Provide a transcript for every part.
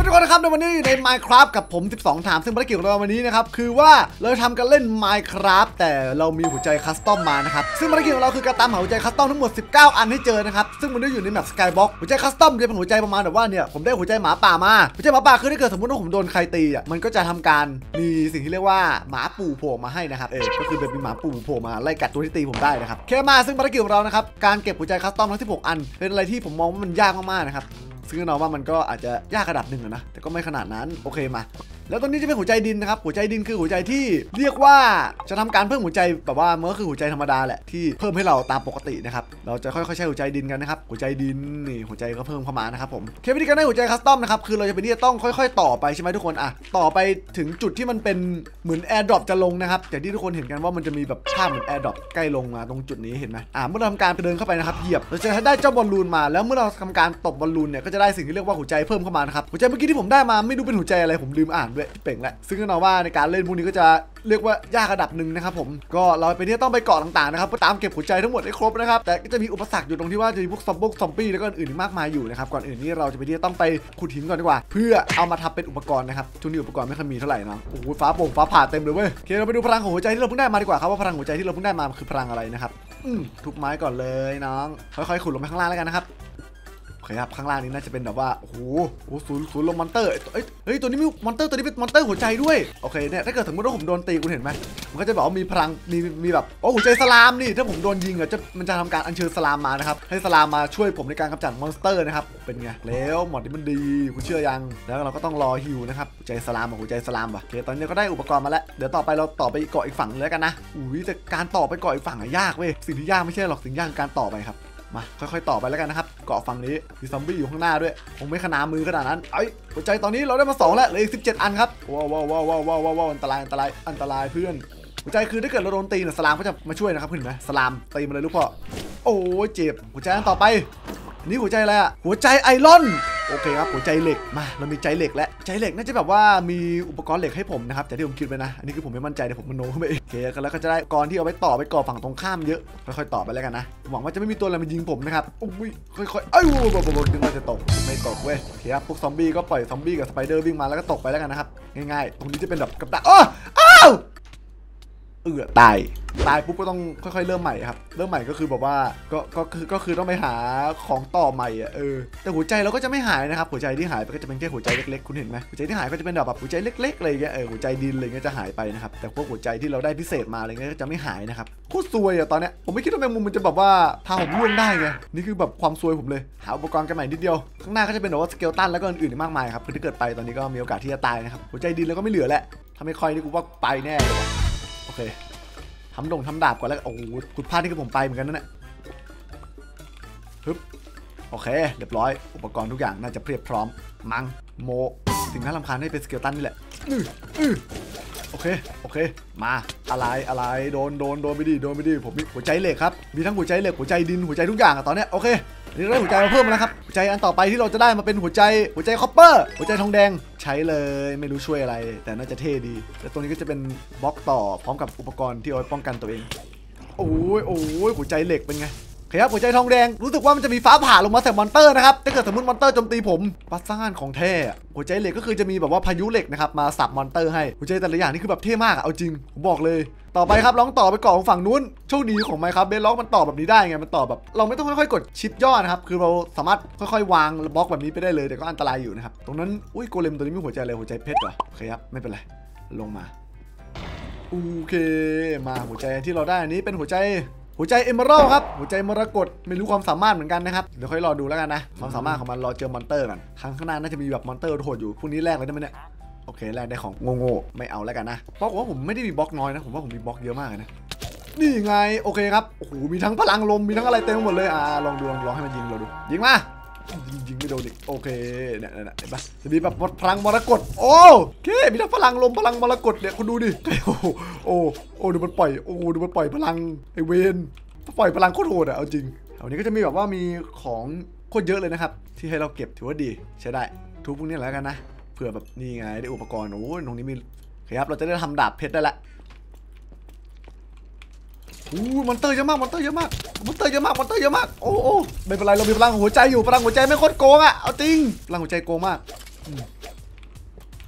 ทุกคนนะครับในวันนี้อยู่ใน Minecraft กับผม12ถามซึ่งภารกิจของเราวันนี้นะครับคือว่าเราทำกันเล่น Minecraft แต่เรามีหัวใจคัสตอมมานะครับซึ่งภารกิจของเราคือการตามหาหัวใจคัสตอมทั้งหมด19อันให้เจอนะครับซึ่งมันได้อยู่ในแมป Skybox หัวใจคัสตอมจะเป็นหัวใจประมาณแบบว่าเนี่ยผมได้หัวใจหมาป่ามาหัวใจหมาป่าคือถ้าเกิดสมมติว่าผมโดนใครตีอ่ะมันก็จะทำการมีสิ่งที่เรียกว่าหมาปู่โผล่มาให้นะครับก็คือเป็นหมาปู่โผล่มาไล่กัดตัวที่ตีผมได้นะครับแค่มาซึ่งภารกิจของเรานะครับการเก็บหัวใจคัสตอมทั้ง16อันเป็นอะไรที่ผมมองว่ามันยากมากๆนะครับซึ่งแน่นอนว่ามันก็อาจจะยากระดับหนึ่งนะแต่ก็ไม่ขนาดนั้นโอเคมาแล้วตอนนี้จะเป็นหัวใจดินนะครับหัวใจดินคือหัวใจที่เรียกว่าจะทำการเพิ่มหัวใจแบบว่ามันก็คือหัวใจธรรมดาแหละที่เพิ่มให้เราตามปกตินะครับเราจะค่อยๆใช้หัวใจดินกันนะครับหัวใจดินนี่หัวใจก็เพิ่มเข้ามานะครับผมแค่วิธีการได้หัวใจคัสตอมนะครับคือเราจะเป็นที่จะต้องค่อยๆต่อไปใช่ไหมทุกคนต่อไปถึงจุดที่มันเป็นเหมือนแอร์ดรอปจะลงนะครับอย่างที่ทุกคนเห็นกันว่ามันจะมีแบบภาพเหมือนแอร์ดรอปใกล้ลงมาตรงจุดนี้เห็นไหมเมื่อเราทำการเดินเข้าไปนะครับเหยียบเราจะได้เจ้าบอลลูนมาแล้วเมื่อเราทำการตบบอลลูนเนี่ยก็จะได้สิ่งที่เรียกว่าหัวใจเพิ่มเข้ามานะครับหัวใจเมื่อกี้ที่ผมได้มาไม่รู้เป็นหัวใจอะไรผมลืมอ่านด้วยเป่งแล้วซึ่งแน่นอนว่าในการเล่นพวกนี้ก็จะเรียกว่ายากระดับหนึ่งนะครับผมก็เราไปที่ต้องไปเกาะต่างๆนะครับเพื่อตามเก็บหัวใจทั้งหมดให้ครบนะครับแต่ก็จะมีอุปสรรคอยู่ตรงที่ว่าจะมีพวกซอมบี้แล้วก็อื่นๆมากมายอยู่นะครับก่อนอื่นนี้เราจะไปที่ต้องไปขุดหินก่อนดีกว่าเพื่อเอามาทำเป็นอุปกรณ์นะครับช่วงนี้อุปกรณ์ไม่ค่อยมีเท่าไหร่นะโอ้โหฟ้าโป่งฟ้าผ่าเต็มเลยเว้ยโอเคเราไปดูพลังของหัวใจที่เราเพิ่งได้มาดีกว่าครับว่าพลังหัวใจที่เราเพิ่งได้มาคือพลังอะไรนะครับทุบไม้ก่อนเลยน้องค่อยๆขุดลงไปข้างล่างแล้วกันนะครับโอเคครับข้างล่างนี้น่าจะเป็นแบบว่าโอ้โหศูนย์ลงมอนเตอร์เฮ้ยตัวนี้มีมอนเตอร์ตัวนี้เป็นมอนเตอร์หัวใจด้วยโอเคเนี่ยถ้าเกิดสมมติว่าผมโดนตีคุณเห็นไหมมันก็จะบอกว่ามีพลังมีแบบโอ้หัวใจสลามนี่ถ้าผมโดนยิงมันจะทำการอัญเชิญสลามมานะครับให้สลามมาช่วยผมในการกำจัดมอนสเตอร์นะครับเป็นไงแล้วหมดนี้มันดีคุณเชื่อยังแล้วเราก็ต้องรอฮิวนะครับหัวใจสลามกับหัวใจสลามว่ะโอเคตอนนี้ก็ได้อุปกรณ์มาแล้วเดี๋ยวต่อไปเราต่อไปเกาะอีกฝั่งเลยกันนะแต่การต่อไปเกาะอีกฝั่งยากเว้ยสิ่งที่ยากไม่ใช่หรอกสิ่งยากการต่อไปครับมาค่อยๆต่อไปแล้วกันนะครับเกาะฝั่งนี้มีซอมบี้อยู่ข้างหน้าด้วยคงไม่ขนามือขนาดนั้นหัวใจตอนนี้เราได้มา2แล้วเหลืออีก17อันครับว้าวอันตรายเพื่อนหัวใจคือถ้าเกิดเราโดนตีเนี่ยสลามก็จะมาช่วยนะครับเห็นไหมสลามตีมาเลยลูกพ่อโอ้เจ็บหัวใจอันต่อไปนี่หัวใจอะไรหัวใจไอรอนโอเคครับหัวใจเหล็กมาเรามีใจเหล็กและใจเหล็กน่าจะแบบว่ามีอุปกรณ์เหล็กให้ผมนะครับจากที่ผมคิดไปนะอันนี้คือผมไม่มั่นใจแต่ผมมันโน้ขึ้นไปเองโอเคแล้วก็จะได้อุปกรณ์ที่เอาไว้ต่อไปก่อฝั่งตรงข้ามเยอะค่อยๆต่อไปแล้วกันนะหวังว่าจะไม่มีตัวอะไรมายิงผมนะครับอุ้ยค่อยๆดึงเราจะตกไม่ตกเว้ยโอเคครับพวกซอมบี้ก็ปล่อยซอมบี้กับสไปเดอร์วิ่งมาแล้วก็ตกไปแล้วกันนะครับง่ายๆตรงนี้จะเป็นแบบกับดักอ้าวตายปุ๊บก็ต้องค่อยๆเริ่มใหม่ครับเริ่มใหม่ก็คือแบบว่าก็คือต้องไปหาของต่อใหม่แต่หัวใจเราก็จะไม่หายนะครับหัวใจที่หายไปก็จะเป็นแค่หัวใจเล็กๆคุณเห็นไหมหัวใจที่หายก็จะเป็นแบบหัวใจเล็กๆอะไรเงี้ยหัวใจดินอะไรเงี้ยจะหายไปนะครับแต่พวกหัวใจที่เราได้พิเศษมาอะไรเงี้ยก็จะไม่หายนะครับโคตรซวยตอนเนี้ยผมไม่คิดว่าแมงมุมมันจะแบบว่าพาผมล่วงได้ไงนี่คือแบบความซวยผมเลยหาอุปกรณ์กันใหม่นิดเดียวข้างหน้าก็จะเป็นแบบว่าสเกลตันแล้วก็อื่นๆมากมายครับคือถ้าเกิดไปตอนนี้ก็มีโอกาสที่จะตายนะครับหัวใจดินแล้วก็ไม่เหลือแล้วถ้าไม่ค่อยนี่กูว่าไปแน่เลยโอเคทำดาบก่อนแล้วโอ้โหขุดพลาดที่ผมไปเหมือนกันนั่นแหละฮึบโอเคเรียบร้อยอุปกรณ์ทุกอย่างน่าจะเพียบพร้อมมังโมสิ่งน่ารำคาญให้เป็นสเกลตันนี่แหละโอเคมาอะไรโดนไม่ดีผมมีหัวใจเหล็กครับมีทั้งหัวใจเหล็กหัวใจดินหัวใจทุกอย่างตอนนี้โอเคนี่ได้หัวใจมาเพิ่มแล้วครับหัวใจอันต่อไปที่เราจะได้มาเป็นหัวใจคอปเปอร์หัวใจทองแดงใช้เลยไม่รู้ช่วยอะไรแต่น่าจะเท่ดีแล้วตรงนี้ก็จะเป็นบล็อกต่อพร้อมกับอุปกรณ์ที่เอาไว้ป้องกันตัวเองโอ้ยหัวใจเหล็กเป็นไงครับหัวใจทองแดงรู้สึกว่ามันจะมีฟ้าผ่าลงมาใส่มอนเตอร์นะครับถ้าเกิดสมมติมอนเตอร์โจมตีผมปัสซ่านของแท้หัวใจเหล็กก็คือจะมีแบบว่าพายุเหล็กนะครับมาสับมอนเตอร์ให้หัวใจแต่ละอย่างนี่คือแบบเท่มากเอาจริงผมบอกเลยต่อไปครับลองต่อไปก่อของฝั่งนู้นโชคดีของไมค์ครับเบสล็อกมันต่อแบบนี้ได้ไงมันต่อแบบเราไม่ต้องค่อยๆกดชิปย่อนะครับคือเราสามารถค่อยๆวางบล็อกแบบนี้ไปได้เลยแต่ก็อันตรายอยู่นะครับตรงนั้นอุ้ยโกเลมตัวนี้มีหัวใจอะไรหัวใจเพชรเหรอโอเคครับไม่เป็นไรลงมาโอเคมาหัวใจที่เราได้อันนี้เป็นหัวใจเอเมอรัลครับหัวใจมรกตไม่รู้ความสามารถเหมือนกันนะครับเดี๋ยวค่อยรอดูแล้วกันนะความสามารถของมันรอเจอมอนเตอร์กันข้างหน้าน่าจะมีแบบมอนเตอร์โหดอยู่พวกนี้แรกเลยได้ไหมเนี่ยโอเคแรกได้ของโง่ไม่เอาแล้วกันนะเพราะว่าผมไม่ได้มีบล็อกน้อยนะผมว่าผมมีบล็อกเยอะมากนะนี่ไงโอเคครับโอ้โหมีทั้งพลังลมมีทั้งอะไรเต็มหมดเลยลองให้มันยิงเราดูยิงมายิงไม่โดนอีกโอเคเนี่ยเห็นปะจะมีแบบพลังมรกตโอเคมีทั้งพลังลมพลังมรกตเนี่ยคุณดูดิโอ้ดูมันปล่อยพลังไอเวนปล่อยพลังโคตรโหดเอาจริงวันนี้ก็จะมีแบบว่ามีของโคตรเยอะเลยนะครับที่ให้เราเก็บถือว่าดีใช้ได้ทุกพวกนี้แล้วกันนะเผื่อแบบนี่ไงได้อุปกรณ์โอ้ยตรงนี้มีครับเราจะได้ทำดาบเพชรได้ละมอนเตอร์เยอะมากโอ้ไม่เป็นไรเรามีพลังหัวใจอยู่พลังหัวใจไม่โคตรโกงเอาจริงพลังหัวใจโกงมาก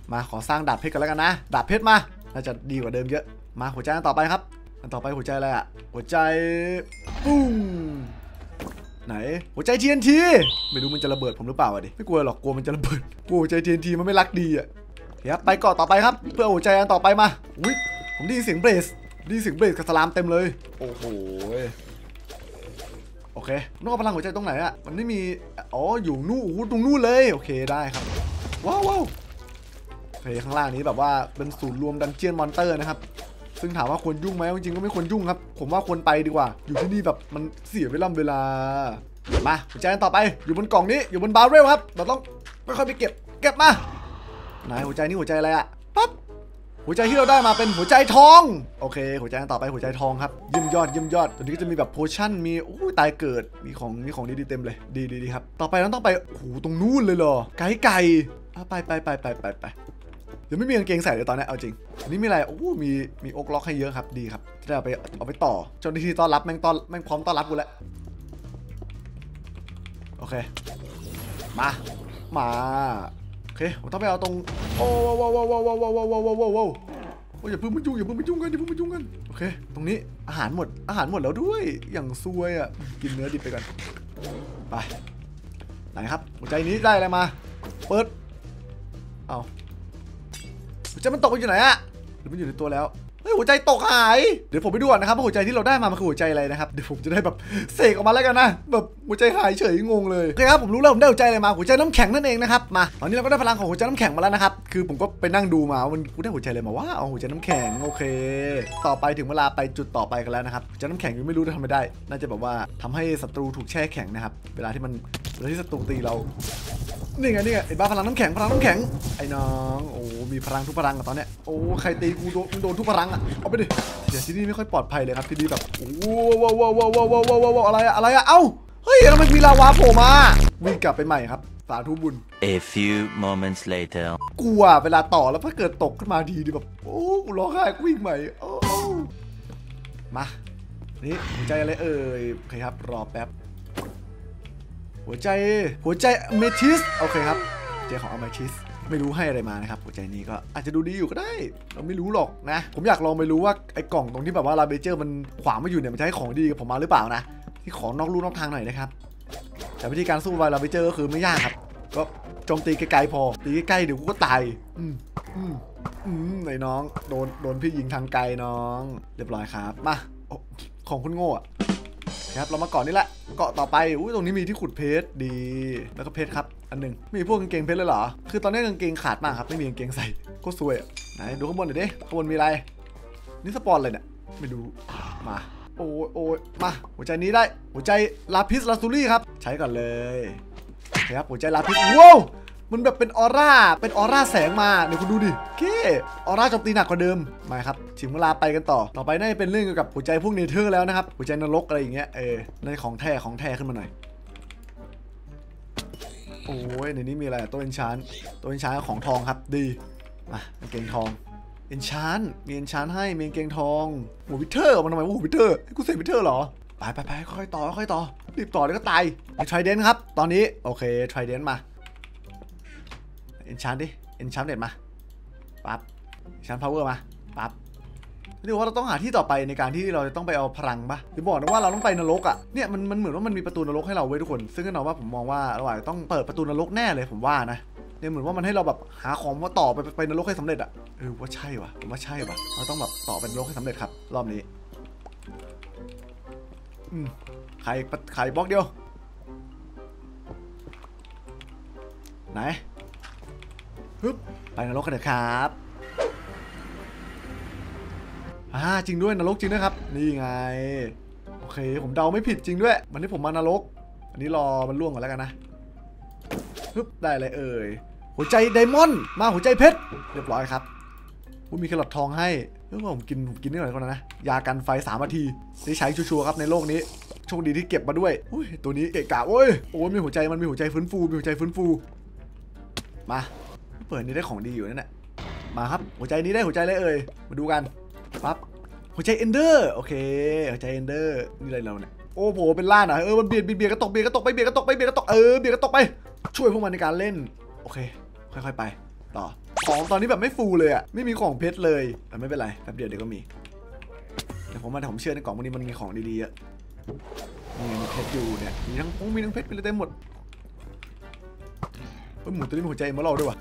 มาขอสร้างดาบเพชรกันแล้วกันนะดาบเพชรมาน่าจะดีกว่าเดิมเยอะมาหัวใจอันต่อไปครับอันต่อไปหัวใจอะไรอะหัวใจปุ้งไหนหัวใจ TNT ไม่รู้มันจะระเบิดผมหรือเปล่าดิไม่กลัวหรอกกลัวมันจะระเบิดกลัวหัวใจ TNT มันไม่รักดีอะครับไปเกาะต่อไปครับเพื่อหัวใจอันต่อไปมาอุ้ยผมได้ยินเสียงเบสกับสลามเต็มเลยโอ้โหโอเคต้องเอาพลังหัวใจตรงไหนอะมันไม่มีอ๋ออยู่นู่นตรงนู่นเลยโอเคได้ครับว้าวโอเคข้างล่างนี้แบบว่าเป็นศูนย์รวมดันเจียนมอนเตอร์นะครับซึ่งถามว่าควรยุ่งไหมจริงๆก็ไม่ควรยุ่งครับผมว่าควรไปดีกว่าอยู่ที่นี่แบบมันเสียเวลามาหัวใจต่อไปอยู่บนกล่องนี้อยู่บนบาร์เรลครับเราต้องค่อยๆไปเก็บมาไหนหัวใจนี่หัวใจอะไรอะปั๊บหัวใจที่เราได้มาเป็นหัวใจทองโอเคหัวใจต่อไปหัวใจทองครับเยี่ยมยอดตัวนี้ก็จะมีแบบโพชั่นมีตายเกิดมีของดีเต็มเลยดีครับต่อไปเราต้องไปโอ้โหตรงนู้นเลยเหรอไก่ไปเดี๋ยวไม่มีกางเกงใส่เลยตอนนี้เอาจริงอันนี้มีอะไรโอ้มีอกล็อกให้เยอะครับดีครับจะได้เอาไปต่อเจ้าหน้าที่ต้อนรับแม่งพร้อมต้อนรับกูแล้วโอเคมาโอเคผมต้องไปเอาตรงโอ้อย่าเพิ่งมายุ่งกันโอเคตรงนี้อาหารหมดแล้วด้วยอย่างซวยอ่ะกินเนื้อดิบไปก่อนไปไหนครับหัวใจนี้ได้อะไรมาเปิดเอาหัวใจมันตกไปอยู่ไหนอะหรือมันอยู่ในตัวแล้วเฮ้ยหัวใจตกหายเดี๋ยวผมไปดูก่อนนะครับว่าหัวใจที่เราได้มามันคือหัวใจอะไรนะครับเดี๋ยวผมจะได้แบบเสกออกมาแล้วกันนะแบบหัวใจหายเฉยงงเลยโอเคครับผมรู้แล้วผมได้หัวใจอะไรมาหัวใจน้ำแข็งนั่นเองนะครับมาตอนนี้เราก็ได้พลังของหัวใจน้ำแข็งมาแล้วนะครับคือผมก็ไปนั่งดูมาว่ากูได้หัวใจอะไรมาว่าเอาหัวใจน้ำแข็งโอเคต่อไปถึงเวลาไปจุดต่อไปกันแล้วนะครับหัวใจน้ำแข็งยังไม่รู้จะทำไม่ได้น่าจะแบบว่าทำให้ศัตรูถูกแช่แข็งนะครับเวลาที่ศัตรูตีเรานี่ไงไอ้บ้าพลังน้ำแข็งไอ้น้องโอ้มีพลังทุกพลังอะตอนเนี้ยโอ้ใครตีกูโดนทุกพลังอะเอาไปดิเดี๋ยวที่นี่ไม่ค่อยปลอดภัยเลยครับที่นี่แบบโอ้ว้าวอะไรอะเอ้าเฮ้ยทำไมมีลาวาโผล่มาวิ่งกลับไปใหม่ครับสาธุบุญ A few moments later กลัวเวลาต่อแล้วถ้าเกิดตกขึ้นมาทีดิแบบโอ้ร้องไห้วิ่งใหม่โอ้มานี่หัวใจอะไรเอ่ยโอเคครับรอแป๊บหัวใจอเมทิสโอเคครับหัวใจของอเมทิสไม่รู้ให้อะไรมานะครับหัวใจนี้ก็อาจจะดูดีอยู่ก็ได้เราไม่รู้หรอกนะผมอยากลองไปรู้ว่าไอ้กล่องตรงที่แบบว่าลาเบเจอร์มันขวางมาอยู่เนี่ยมันจะให้ของดีกับผมมาหรือเปล่านะที่ของนอกลู่นอกทางหน่อยนะครับแต่วิธีการสู้ลาเบเจอร์ก็คือไม่ยากครับก็โจมตีไกลๆพอตีใกล้ๆเดี๋ยวกูก็ตายไอ้น้องโดนพี่ยิงทางไกลน้องเรียบร้อยครับมาของคุณโง่ครับเรามาเกาะนี่แหละเกาะต่อไปตรงนี้มีที่ขุดเพชรดีแล้วก็เพชรครับอันหนึ่งมีพวกกางเกงเพชรเลยเหรอคือตอนนี้กางเกงขาดมากครับไม่มีกางเกงใส่ก็ซวยอ่ะไหนดูข้างบนหน่อยดิข้างบนมีอะไรนี่สปอนเลยเนี่ยไม่ดูมาโอ้ยมาหัวใจนี้ได้หัวใจลาพิสลาซูรี่ครับใช้ก่อนเลยครับหัวใจลาพิสว้าวมันแบบเป็นออร่าแสงมาเดี๋ยวคุณดูดิเก้ออร่าโจมตีหนักกว่าเดิมมาครับถึงเวลาไปกันต่อไปน่าจะเป็นเรื่องเกี่ยวกับหัวใจพวกเนเธอร์แล้วนะครับหัวใจนรกอะไรอย่างเงี้ยในของแท้ขึ้นมาหน่อยโอ้ยในนี้มีอะไรตัวเอนชานของทองครับดีมากางเกงทองเอนชานมีเอนชานให้มีกางเกงทองหัววิเทอร์มันทำไมหัววิเทอร์ให้กูเสกวิเทอร์เหรอไปค่อยต่อรีบต่อเดี๋ยวก็ตายไทรเดนครับตอนนี้โอเคไทรเดนมาเอนชานดิเอนชานเด็ดมาปั๊บเอนชานพาวเวอร์มาปั๊บเรียกว่าเราต้องหาที่ต่อไปในการที่เราจะต้องไปเอาพลังปะหรือบอกนะว่าเราต้องไปนรกอ่ะเนี่ยมันเหมือนว่ามันมีประตูนรกให้เราไว้ทุกคนซึ่งแน่นอนว่าผมมองว่าเราอาจจะต้องเปิดประตูนรกแน่เลยผมว่านะเนี่ยเหมือนว่ามันให้เราแบบหาของมาต่อไปนรกให้สำเร็จอ่ะว่าใช่วะผมว่าใช่วะเราต้องแบบต่อเป็นนรกให้สำเร็จครับรอบนี้ไข่บล็อกเดียวไหนฮึบไปนรกกันเถอะครับจริงด้วยนรกจริงด้วยครับนี่ไงโอเคผมเดาไม่ผิดจริงด้วยวันนี้ผมมานรกอันนี้รอมันล่วงก่อนแล้วกันนะฮึบได้เลยหัวใจไดมอนด์มาหัวใจเพชรเรียบร้อยครับมีแครอททองให้ผมกินนิดหน่อยก่อนนะยากันไฟ3 นาทีได้ใช้ชัวร์ครับในโลกนี้โชคดีที่เก็บมาด้วยตัวนี้เกะกะโอ้ยมีหัวใจมันมีหัวใจฟื้นฟูมาเปิดนี่ได้ของดีอยู่นั่นแหละมาครับหัวใจนี้ได้หัวใจเลยมาดูกันปั๊บหัวใจเอนเดอร์โอเคหัวใจเอนเดอร์นี่อะไรเราเนี่ยโอ้โหเป็นล่านะมันเบียดกระตกไปช่วยพวกมันในการเล่นโอเคค่อยๆไปต่อของตอนนี้แบบไม่ฟูเลยอ่ะไม่มีของเพชรเลยแต่ไม่เป็นไรแป๊บเดียวเดี๋ยวก็มีแต่ผมเชื่อในกล่องพวกนี้มันมีของดีๆอ่ะนี่มีเพชรอยู่เนี่ยมีทั้งเพชรไปเลยเต็มหมดหมูตัวนี้มีหัวใจมาเราด้วยวะ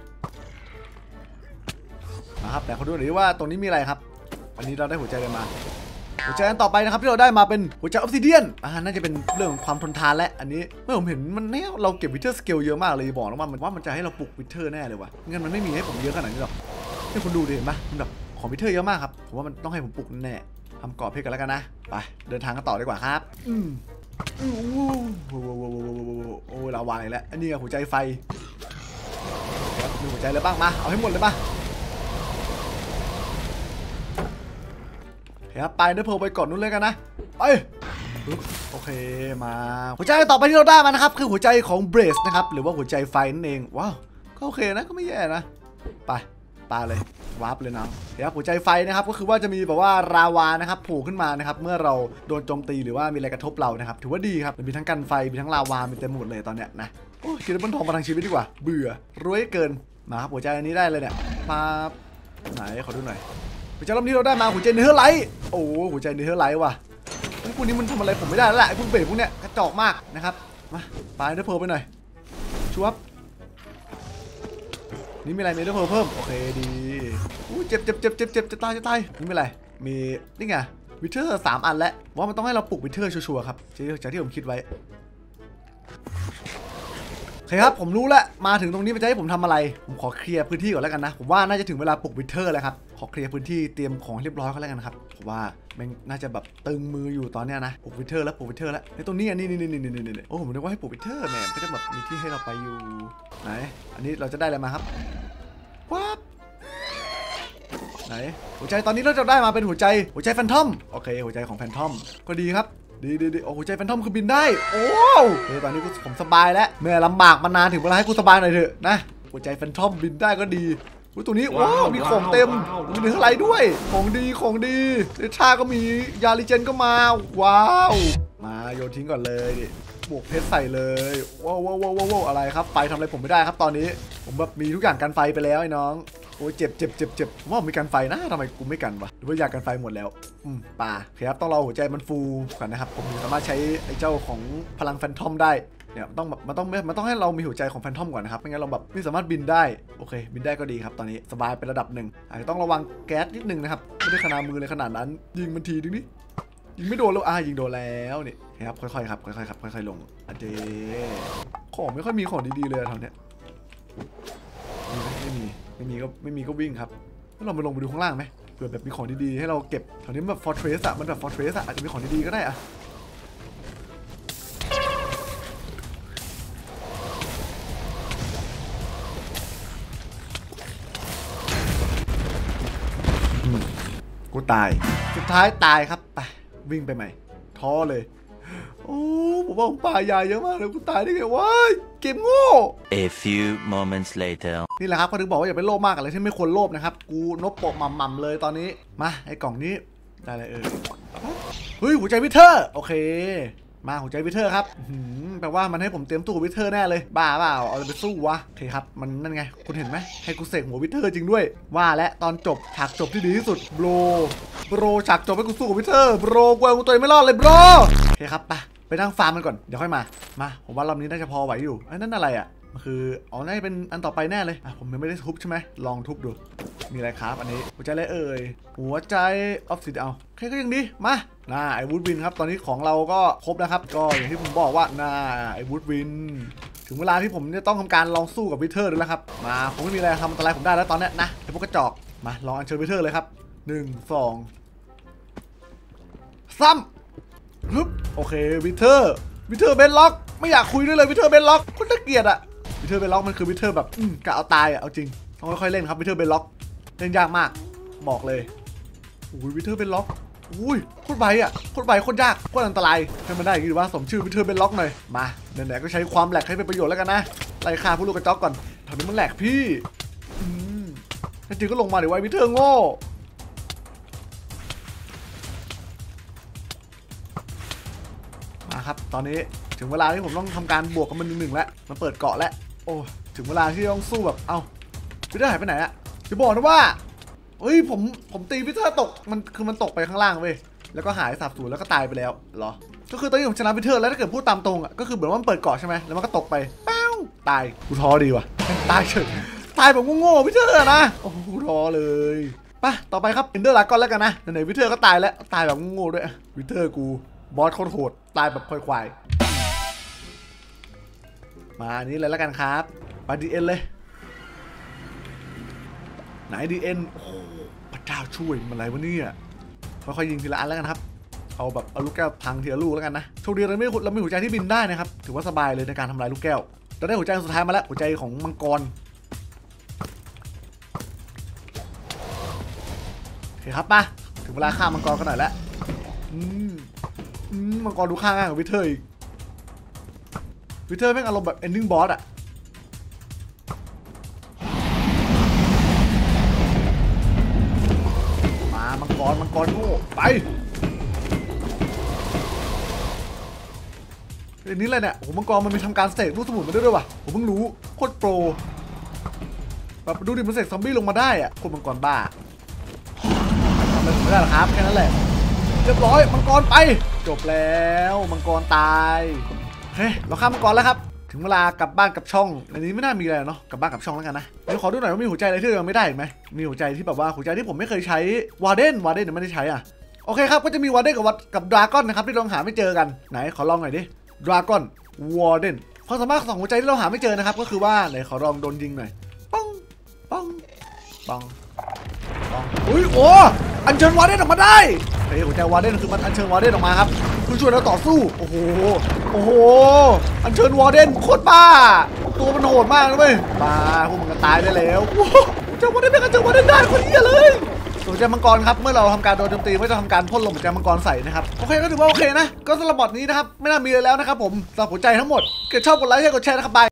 นะครับแต่เขาดูหน่อยว่าตรงนี้มีอะไรครับอันนี้เราได้หัวใจกันมาหัวใจอันต่อไปนะครับที่เราได้มาเป็นหัวใจออฟซิเดียนน่าจะเป็นเรื่องของความทนทานและอันนี้เมื่อผมเห็นมันเนี่ยเราเก็บวิเทอร์สเกลเยอะมากเลยบอกแล้วว่ามันจะให้เราปลุกวิเทอร์แน่เลยว่ะงั้นมันไม่มีให้ผมเยอะขนาดนี้หรอกนี่คุณดูดิเห็นปะมันแบบของวิเทอร์เยอะมากครับผมว่ามันต้องให้ผมปลุกแน่ทำกรอบเพชรกันแล้วกันนะไปเดินทางกันต่อดีกว่าครับโอ้ลาวาอีกแล้วอันนี้หัวใจไฟมีหัวใจเลยบ้างมาเอาให้หมดเลยป่ะครับไปเนื้อเพลไปก่อนนู้นเลยกันนะไปโอเคมาหัวใจต่อไปที่เราได้มานะครับคือหัวใจของเบรสนะครับหรือว่าหัวใจไฟนั่นเองว้าวก็โอเคนะก็ไม่แย่นะไปปาเลยวาร์ปเลยนะครับหัวใจไฟนะครับก็คือว่าจะมีแบบว่าลาวานะครับโผล่ขึ้นมานะครับเมื่อเราโดนโจมตีหรือว่ามีอะไรกระทบเรานะครับถือว่าดีครับมันมีทั้งกันไฟมีทั้งลาวามีเต็มหมดเลยตอนเนี้ยนะโอ้คิดว่ามันทองมาทางชีวิตดีกว่าเบื่อรวยเกินมาครับหัวใจอันนี้ได้เลยเนี่ยมาไหนขอดูหน่อยหัวใจรอบนี้เราได้มาหัวใจเนื้อไลท์โอ้หัวใจเนื้อไลท์ว่ะพวกนี้มันทำอะไรผมไม่ได้แล้วแหละไอ้พวกเบรพวกเนี้ยกระจอกมากนะครับมาไปเนื้อเพลไปหน่อยชัวร์นี่มีอะไรเมทัลเพลเพิ่มโอเคดีเจ็บจะตายนี่มีอะไรมีนี่ไงวิเทอร์3 อันแล้วว่ามันต้องให้เราปลุกวิเทอร์ชัวร์ครับจากที่ผมคิดไว้โอเคครับผมรู้แล้วมาถึงตรงนี้มันจะให้ผมทำอะไรผมขอเคลียร์พื้นที่ก่อนแล้วกันนะผมว่าน่าจะถึงเวลาปลุกวิเทอร์แล้วครับขอเคลียร์พื้นที่เตรียมของเรียบร้อยก็แล้วกันครับผมว่ามันน่าจะแบบตึงมืออยู่ตอนเนี้ยนะปลุกวิเทอร์แล้วในตรงนี้นี่โอ้ผมนึกว่าให้ปลุกวิเทอร์แม่ก็จะแบบมีที่ให้เราไปอยู่ไหนอันนี้เราจะได้อะไรมาครับว้าไหนหัวใจตอนนี้เราจะได้มาเป็นหัวใจแฟนทอมโอเคหัวใจของแฟนทอมก็ดีครับดีโอ้หัวใจแฟนทอมคือบินได้โอ้ตอนนี้ผมสบายแล้วเมื่อลำบากมานานถึงเวลาให้กูสบายหน่อยเถอะนะหัวใจแฟนทอมบินได้ก็ดีตัวนี้ว้าวมีของเต็มมีเนื้ออะไรด้วยของดีเดชาก็มียาลิเจนก็มาว้าวมาโยนทิ้งก่อนเลยดิบวกเพชรใส่เลยว้าวอะไรครับไฟทำอะไรผมไม่ได้ครับตอนนี้ผมแบบมีทุกอย่างกันไฟไปแล้วไอ้น้องโอ้ยเจ็บว่ามีกันไฟนะทำไมกูไม่กันวะหรือว่าอยากกันไฟหมดแล้วป่าครับต้องรอหัวใจมันฟูก่อนนะครับผมสามารถใช้ไอ้เจ้าของพลังแฟนทอมได้เนี่ยมันต้องให้เรามีหัวใจของแฟนทอมก่อนนะครับไม่งั้นเราแบบไม่สามารถบินได้โอเคบินได้ก็ดีครับตอนนี้สบายเป็นระดับหนึ่งอาจจะต้องระวังแก๊สนิดนึงนะครับไม่ได้ขนาดมือเลยขนาดนั้นยิงมันทีนึงนี่ยิงไม่โดนแล้วยิงโดนแล้วนี่ครับค่อยๆลงเดของไม่ค่อยมีของดีๆเลยแถวเนี้ยไม่มีก็วิ่งครับแล้วเราไปลงไปดูข้างล่างไหมเผื่อแบบมีของดีๆให้เราเก็บแถวนี้แบบฟอร์เทรสอะมันแบบฟอร์เทรสอะอาจจะมีของดีๆก็ได้อะกูตายสุดท้ายตายครับไปวิ่งไปใหม่ท้อเลยโอ้ผมว่าผมป่ายาเยอะมากเลยกูตายได้ไงวะเกมโง่ A few moments later นี่แหละครับเขาถึงบอกว่าอย่าไปโลภมากอะไรที่ไม่ควรโลภนะครับกูนบโปะหม่ำเลยตอนนี้มาไอ้กล่องนี้ได้เลยเฮ้ยหัวใจวิเทอร์โอเคมาหัวใจวิเทอร์ครับแปลว่ามันให้ผมเตรียมตู้วิเทอร์แน่เลยบ้าเปล่าเอาไปสู้วะโอเคครับมันนั่นไงคุณเห็นไหมให้กูเสกหัววิเทอร์จริงด้วยว่าและตอนจบฉากจบที่ดีที่สุดโบรฉากจบให้กูสู้กับวิเทอร์โบรกูเอาตัวเองไม่รอดเลยโบรโอเคครับไปนั่งฟาร์มมันก่อนเดี๋ยวค่อยมาผมว่ารอบนี้น่าจะพอไหวอยู่ไอ้นั่นอะไรอ่ะมันคือน่าจะเป็นอันต่อไปแน่เลยผมยังไม่ได้ทุบใช่ไหมลองทุบดูมีอะไรครับอันนี้หัวใจอะไรหัวใจออฟซิเดียนแค่ก็ยังดีมาไอ้วูดวินครับตอนนี้ของเราก็ครบนะครับก็อย่างที่ผมบอกว่าไอ้วูดวินถึงเวลาที่ผมจะต้องทำการลองสู้กับวิเทอร์ด้วยแล้วครับมาผมไม่มีอะไรทำอันตรายผมได้แล้วตอนนี้นะไอ้พวกกระจอกมาลองอัญเชิญวิเทอร์เลยครับ1 2 3ฮึบโอเควิเทอร์เบนล็อกไม่อยากคุยด้วยเลยวิเทอร์เบนล็อกคนน่าเกลียดอะวิเทอร์เบนล็อกมันคือวิเทอร์แบบกะเอาตายอะเอาจริงต้องค่อยๆเล่นครับวิเทอร์เบนล็อกเล่นยากมากบอกเลยวิเทอร์เบนล็อกโคตรใบอะโคตรใบโคตรยากโคตรอันตรายให้มันได้อย่างนี้ดีว่าสมชื่อวิเทอร์เบนล็อกหน่อยมาไหนๆก็ใช้ความแหลกให้เป็นประโยชน์แล้วกันนะไล่ฆ่าผู้ลูกกระจอกก่อนแถวนี้มันแหลกพี่จริงก็ลงมาเดี๋ยวไว้วิเทอร์โง่มาครับตอนนี้ถึงเวลาที่ผมต้องทำการบวกกับมัน1-1แล้วมันเปิดเกาะแล้วโอ้ถึงเวลาที่ต้องสู้แบบพีเตอร์หายไปไหนอะจะบอกนะว่าเฮ้ยผมตีพีเตอร์ตกมันตกไปข้างล่างเว้ยแล้วก็หายสาบสูญแล้วก็ตายไปแล้วเหรอก็คือตอนนี้ผมชนะพีเตอร์แล้วถ้าเกิดพูดตามตรงอะก็คือเหมือนว่ามันเปิดเกาะใช่ไหมแล้วมันก็ตกไปเป้าตายกูท้อดีว่ะตายเฉยตายแบบโง่ๆพีเตอร์นะโอ้โหท้อเลยป่ะต่อไปครับเอนเดอร์ลากอนแล้วกันนะไหนๆพีเตอร์ก็ตายแล้วตายแบบโง่ๆด้วยพีเตอร์กูบอสโคตรโหดตายแบบควายมาอันนี้เลยแล้วกันครับไปดีเอ็นเลยไหนดีเอ็นโอ้พระเจ้าช่วยมันอะไรวะเนี่ยค่อยๆยิงทีละอันแล้วกันครับเอาแบบเอาลูกแก้วพังทีละลูกแล้วกันนะโชคดีเราไม่หัวใจที่บินได้นะครับถือว่าสบายเลยในการทำลายลูกแก้วเราได้หัวใจสุดท้ายมาแล้วหัวใจของมังกรโอเคครับป่ะถึงเวลาฆ่ามังกรกันหน่อยแล้วมังกรดูฆ่าง่ายกว่าวิเทอร์อีกวิเทอร์แม่งอารมณ์แบบ ending boss อะมามังกรโง่ไปเรื่องนี้เลยเนี่ยโอ้โหมังกรมันมีทำการเสกลูกสมุนมาด้วยว่ะผมเพิ่งรู้โคตรโปรแบบดูดิมันเสกซอมบี้ลงมาได้อะคนมังกรบ้าทำอะไรผมไม่ได้หรอครับแค่นั้นแหละเรียบร้อยมังกรไปจบแล้วมังกรตายเฮ้ยเราฆ่ามังกรแล้วครับถึงเวลากลับบ้านกับช่องในนี้ไม่น่ามีอะไรเนาะกลับบ้านกับช่องแล้วกันนะเดี๋ยวขอดูหน่อยว่ามีหัวใจอะไรที่ยังไม่ได้อีกไหมมีหัวใจที่แบบว่าหัวใจที่ผมไม่เคยใช้วาร์เดนไม่ได้ใช้อ่ะโอเคครับก็จะมีวาร์เดนกับดราก้อนนะครับที่เราหาไม่เจอกันไหนขอลองหน่อยดิดราก้อนวาร์เดนความสามารถของหัวใจที่เราหาไม่เจอนะครับก็คือว่าไหนขอลองโดนยิงหน่อยปังปังปังปังอุ้ยโอ้อัญเชิญวาร์เดนออกมาได้เฮ้ยหัวใจวาร์เดนคือมันอัญเชิญวาร์เดนออกมาครับเพื่อช่วยเราต่อสู้โอ้โหอัญเชิญวาร์เดนโคตรบ้าตัวมันโหดมากเลยเว้ยบ้าพวกมันก็ตายได้แล้วเจ้าวาร์เดนเป็นอัญเชิญวาร์เดนได้คนเหี้ยเลยส่วนใจมังกรครับเมื่อเราทำการโดนโจมตีไม่ต้องทำการพ่นลมหัวใจมังกรใส่นะครับโอเคก็ถือว่าโอเคนะก็สำหรับบอทนี้นะครับไม่น่ามีเลยแล้วนะครับผมสำหรับหัวใจทั้งหมดเกิดชอบกดไลค์กดแชร์นะครับบาย